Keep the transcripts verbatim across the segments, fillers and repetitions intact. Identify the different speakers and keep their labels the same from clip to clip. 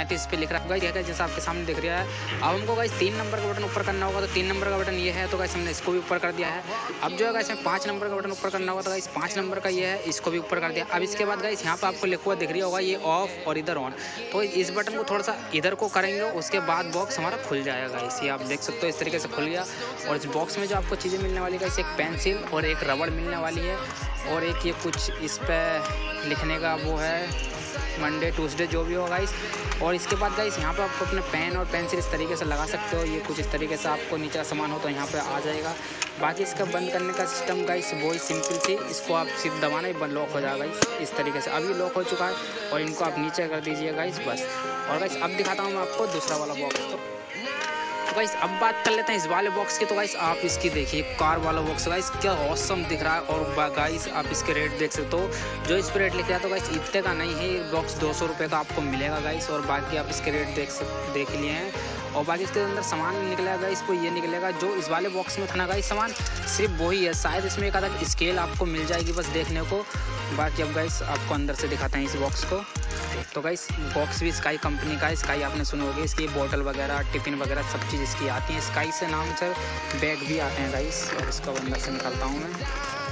Speaker 1: सकते हैं, इस पे लिख रहा है गाइस, जैसा आपके सामने दिख रहा है। अब हमको गाइस तीन नंबर का बटन ऊपर करना होगा, तो तीन नंबर का बटन ये है, तो गाइस हमने इसको भी ऊपर कर दिया है। अब जो है गाइस हमें पाँच नंबर का बटन ऊपर करना होगा, तो गाइस पाँच नंबर का ये है, इसको भी ऊपर कर दिया। अब इसके बाद गाइस यहाँ पे आपको लिखा हुआ दिख रहा होगा ये ऑफ और इधर ऑन, तो इस बटन को थोड़ा सा इधर को करेंगे, उसके बाद बॉक्स हमारा खुल जाएगा गाइस। ये आप देख सकते हो इस तरीके से खुल गया। और इस बॉक्स में जो आपको चीज़ें मिलने वाली गाइस, एक पेंसिल और एक रबड़ मिलने वाली है, और एक ये कुछ इस पर लिखने का वो है मंडे ट्यूसडे जो भी हो गाइस। और इसके बाद गाइस यहाँ पे आपको अपने पेन और पेंसिल इस तरीके से लगा सकते हो, ये कुछ इस तरीके से आपको नीचे सामान हो तो यहाँ पे आ जाएगा। बाकी इसका बंद करने का सिस्टम गाइस वही सिंपल सी, इसको आप सिर्फ दबाना ही बंद लॉक हो जाएगा गाइस इस तरीके से। अभी लॉक हो चुका है और इनको आप नीचे कर दीजिए गाइस बस। और गाइस अब दिखाता हूँ मैं आपको दूसरा वाला बॉक्स। तो गाइस अब बात कर लेते हैं इस वाले बॉक्स की। तो गाइस आप इसकी देखिए कार वाला बॉक्स गाइस क्या ऑसम दिख रहा है। और गाइस आप इसके रेट देख सकते हो, जो इस पर रेट लिखा है तो गाइस इतने का नहीं है, बॉक्स दो सौ रुपये का आपको मिलेगा गाइस। और बाकी आप इसके रेट देख सक देख लिए हैं। और बाकी इसके अंदर सामान निकलेगा गाइस, को ये निकलेगा जो इस वाले बॉक्स में था ना गाइस सामान, सिर्फ वही है। शायद इसमें एक आधा स्केल आपको मिल जाएगी बस देखने को। बाकी अब गाइस आपको अंदर से दिखाते हैं इस बॉक्स को। तो गाइस बॉक्स भी स्काई कंपनी का है, स्काई आपने सुना होगी, इसकी बोतल वगैरह टिफिन वगैरह सब चीज़ इसकी आती है, स्काई से नाम से बैग भी आते हैं गाइस। और इसको अंदर से निकालता हूँ मैं।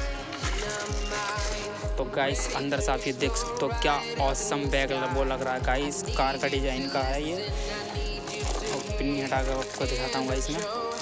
Speaker 1: तो गाइस अंदर से आप ये देख सकते हो क्या ऑसम बैग वो लग रहा है गाइस, कार का डिजाइन का है ये। और पिन्नी हटा कर आपको दिखाता हूँ गाइस मैं।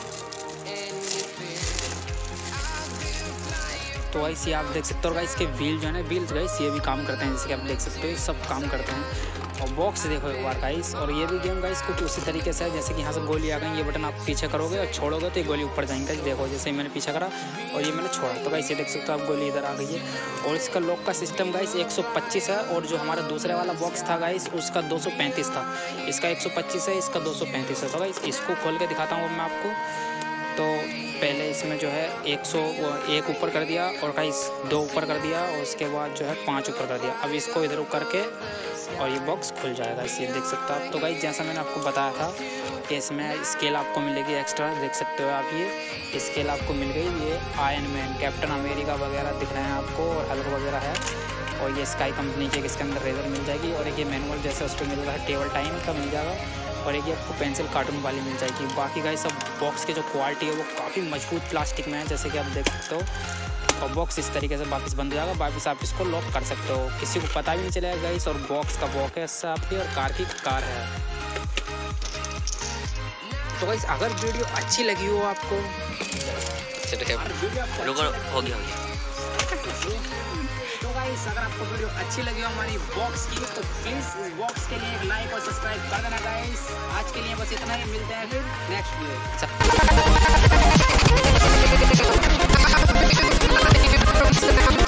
Speaker 1: तो गाइस ये आप देख सकते हो गाइस के व्हील जो है ना, व्हील्स गाइस ये भी काम करते हैं, जैसे कि आप देख सकते हो सब काम करते हैं। और बॉक्स देखो एक बार गाइस। और ये भी गेम गाइस कुछ उसी तरीके से है, जैसे कि यहाँ से गोली आ गई, ये बटन आप पीछे करोगे और छोड़ोगे तो ये गोली ऊपर जाएंगे। देखो जैसे मैंने पीछे करा और ये मैंने छोड़ा, तो गाइस ये देख सकते हो आप गोली इधर आ गई है। और इसका लॉक का सिस्टम गाइस एक सौ पच्चीस है, और जो हमारा दूसरे वाला बॉक्स था गाइस उसका दो सौ पैंतीस था। इसका एक सौ पच्चीस है, इसका दो सौ पैंतीस है। तो गाइस इसको खोल के दिखाता हूँ मैं आपको। तो पहले इसमें जो है एक सौ एक ऊपर कर दिया, और गाइस दो ऊपर कर दिया, और उसके बाद जो है पाँच ऊपर कर दिया। अब इसको इधर करके और ये बॉक्स खुल जाएगा, इसे देख सकते हो आप। तो गाइस जैसा मैंने आपको बताया था कि इसमें स्केल आपको मिलेगी एक्स्ट्रा, देख सकते हो आप ये स्केल आपको मिल गई। ये आयरन मैन, कैप्टन अमेरिका वगैरह दिख रहे हैं आपको, और हल्क वगैरह है। और ये स्काई कंपनी के इसके अंदर रेजर मिल जाएगी, और एक ये मैनुअल जैसे उस पर मिल रहा है टेबल टाइम का मिल जाएगा, और एक ये आपको पेंसिल कार्टून वाली मिल जाएगी। बाकी गाइस सब बॉक्स के जो क्वालिटी है वो काफ़ी मजबूत प्लास्टिक में है, जैसे कि आप देख सकते हो। और बॉक्स इस तरीके से वापस बंद हो जाएगा, वापस आप इसको लॉक कर सकते हो, किसी को पता भी नहीं चलेगा गाइस। और बॉक्स का बॉक्स है आपकी, और कार की कार है। तो गाइस अगर वीडियो अच्छी लगी हो आपको, हो गया तो गाइस अगर आपको वीडियो अच्छी लगी हो हमारी बॉक्स की, तो प्लीज़ इस बॉक्स के लिए एक लाइक और सब्सक्राइब कर देना गाइस। आज के लिए बस इतना ही, मिलते हैं फिर नेक्स्ट वीडियो।